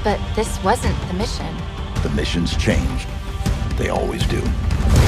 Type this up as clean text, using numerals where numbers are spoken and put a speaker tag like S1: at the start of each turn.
S1: But this wasn't the mission.
S2: The missions changed. They always do.